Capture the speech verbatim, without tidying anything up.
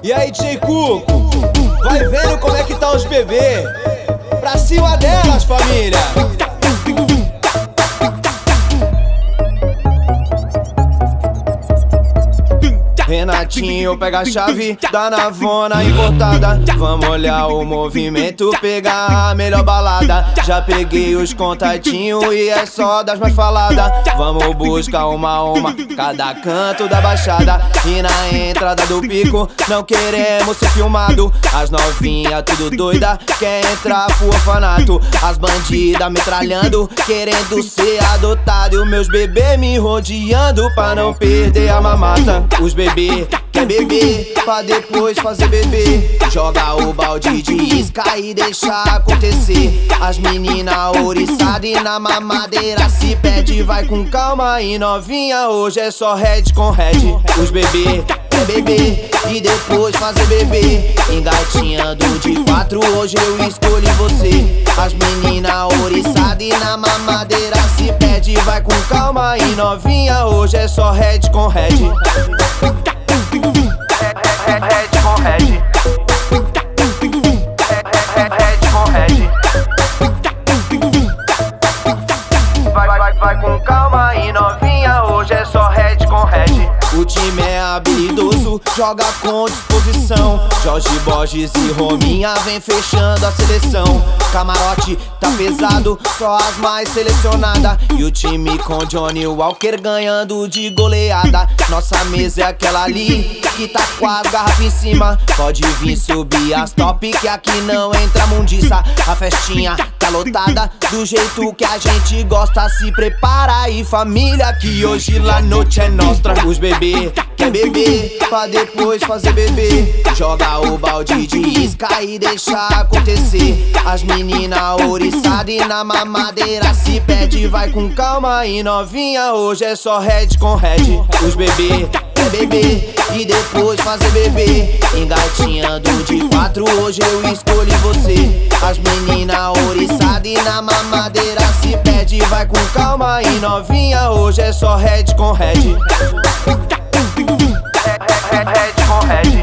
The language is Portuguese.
E aí, D J Cuco, vai vendo como é que tá os bebês. Pra cima delas, família. Renatinho pega a chave da navona importada. Vamos olhar o movimento, pegar a melhor balada. Já peguei os contatinhos e é só das mais faladas. Vamos buscar uma a uma, cada canto da baixada. E na entrada do pico, não queremos ser filmado. As novinhas tudo doida, quer entrar pro orfanato. As bandidas metralhando, querendo ser adotado. E os meus bebês me rodeando pra não perder a mamata. Os bebês quer beber, pra depois fazer bebê. Joga o balde de isca e deixa acontecer. As meninas ouriçadas e na mamadeira se pede. Vai com calma e novinha, hoje é só head com head. Os bebê quer beber e depois fazer bebê. Engatinhando de quatro, hoje eu escolhi você. As meninas ouriçadas e na mamadeira se pede. Vai com calma e novinha, hoje é só head com head. Head com head. Head com head. Vai, vai, vai com calma e novinha, hoje é só head com head. O time é habilidoso, joga com disposição. Jorge Borges e Rominha vem fechando a seleção. Camarote tá pesado, só as mais selecionadas. E o time com Johnny Walker ganhando de goleada. Nossa mesa é aquela ali, que tá com as garrafas em cima. Pode vir subir as top, que aqui não entra mundiça. A festinha tá lotada, do jeito que a gente gosta. Se prepara aí, família, que hoje la noite é nostra. Os bebê quer beber, pra depois fazer bebê. Joga o balde de isca e deixa acontecer. As meninas ouriçadas e na mamadeira se pede. Vai com calma e novinha, hoje é só head com head. Os bebê quer beber e depois fazer bebê. Engatinhando de quatro, hoje eu escolhi você. As meninas ouriçadas e na mamadeira se pede. Vai com calma e novinha, hoje é só head com head. Head com head.